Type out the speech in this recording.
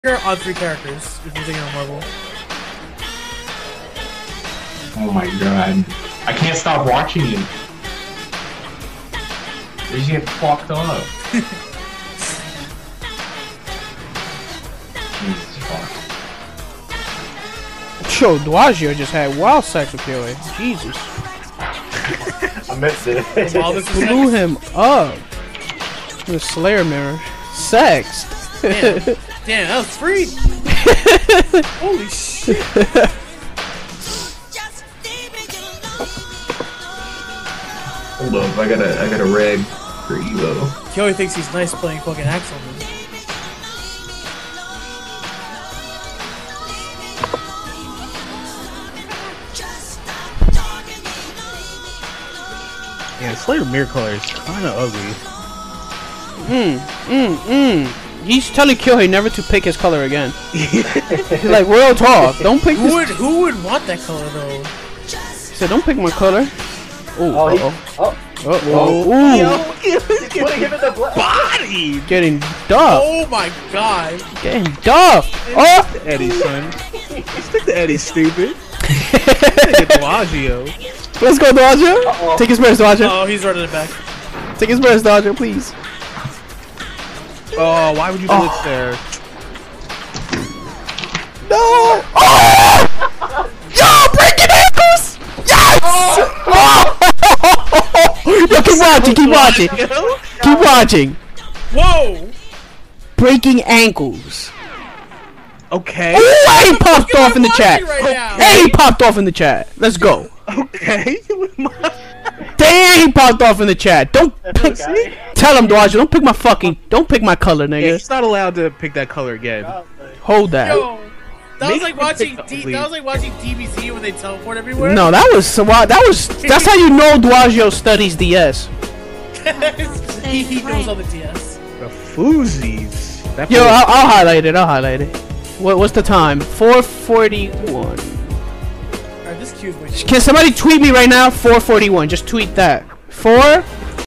on 3 characters if you're thinking on Marvel. Oh my god. I can't stop watching you. They just get fucked up. Jesus fuck. Yo, Duagio just had wild sex with Kyoe. Jesus. I missed it. Blew him up. The Slayer mirror. Sex. Damn, that was free. Holy shit. Hold up, I got a reg for Evo. Kyoe thinks he's nice playing fucking Axel. Yeah, Slayer mirror color is kind of ugly. He's telling Kyohei never to pick his color again. Like, real talk. Don't pick this. Who would want that color though? He said, don't pick my color. Ooh, Putting him in the Body! Getting duff. Oh my god. Getting duff. Oh! Eddie, son. Stick to Eddie, stupid. Duagio. Let's go, Duagio. Take his burst, Duagio. Oh, he's running it back. Take his burst, Duagio, please. Oh, why would you do it there? No! Oh! Yo, breaking ankles! Yes! Oh! Yo, keep watching, keep watching. Keep watching. Whoa! Breaking ankles. Okay. Oh, he popped off in the chat. Right now. Hey, he popped off in the chat. Let's go. Okay. Damn, he popped off in the chat. Don't pick. Tell him, Duagio, don't pick my fucking. Don't pick my color, Yeah, nigga. he's not allowed to pick that color again. Hold that. Yo, that was Make like him watching pick that was like watching DBZ when they teleport everywhere. No, that was that's how you know Duagio studies DS. he knows on the DS. The Foozies. That Yo, fool- I'll highlight it. I'll highlight it. What's the time? 4:41. Alright, this queue's way too Can somebody tweet me right now? 4:41. Just tweet that. 4